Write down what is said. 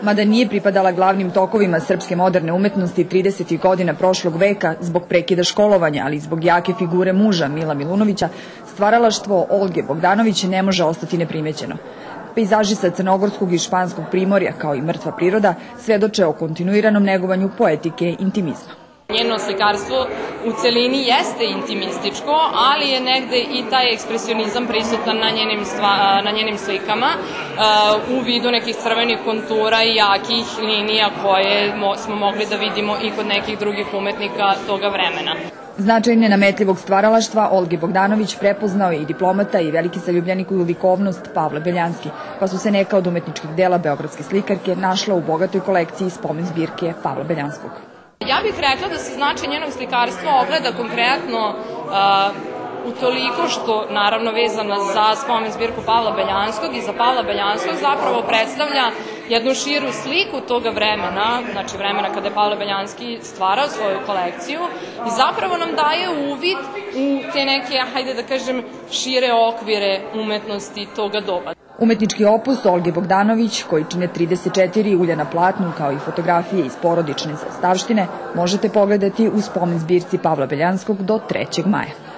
Mada nije pripadala glavnim tokovima srpske moderne umetnosti 30. godina prošlog veka zbog prekida školovanja, ali i zbog jake figure muža Mila Milunovića, stvaralaštvo Olge Bogdanović ne može ostati neprimećeno. Pejzaži sa crnogorskog i španskog primorja, kao i mrtva priroda, svedoče o kontinuiranom negovanju poetike i intimizma. Njeno slikarstvo u celini jeste intimističko, ali je negde i taj ekspresionizam prisutan na njenim slikama u vidu nekih crvenih kontura i jakih linija koje smo mogli da vidimo i kod nekih drugih umetnika toga vremena. Značaj nenametljivog stvaralaštva Olge Bogdanović prepoznao je i diplomata i veliki zaljubljenik u likovnost Pavle Beljanski, pa su se neka od umetničkih dela beogradske slikarke našla u bogatoj kolekciji spomen zbirke Pavla Beljanskog. Ja bih rekla da se značaj njenog slikarstva ogleda konkretno utoliko što, naravno vezana za spomen zbirku Pavla Beljanskog i za Pavla Beljanskog zapravo predstavlja jednu širu sliku toga vremena, znači vremena kada je Pavle Beljanski stvarao svoju kolekciju i zapravo nam daje uvid u te neke, hajde da kažem, šire okvire umetnosti toga doba. Umetnički opus Olge Bogdanović, koji čine 34 ulja na platnu, kao i fotografije iz porodične zaostavštine, možete pogledati u spomen zbirci Pavla Beljanskog do 3. maja.